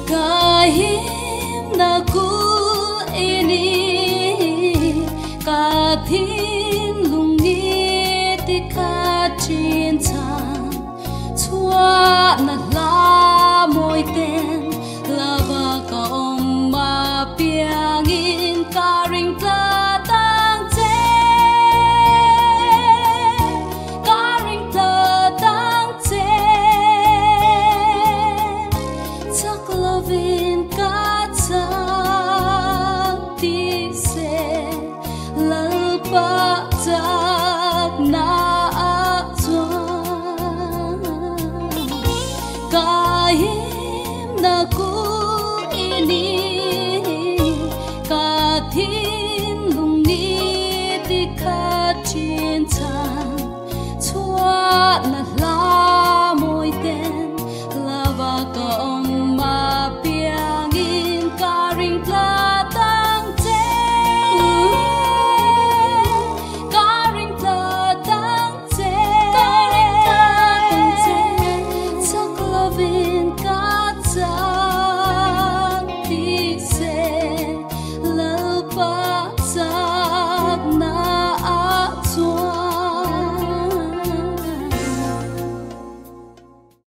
Ka himna kulh ini ka thinlung ni tikhat trên chan chuan la môi tên Lalpa ka apiangin ka ring tlat tang che ka ring tlat tang che Chak lovin ka chak ti se Lalpa chaknaah chuan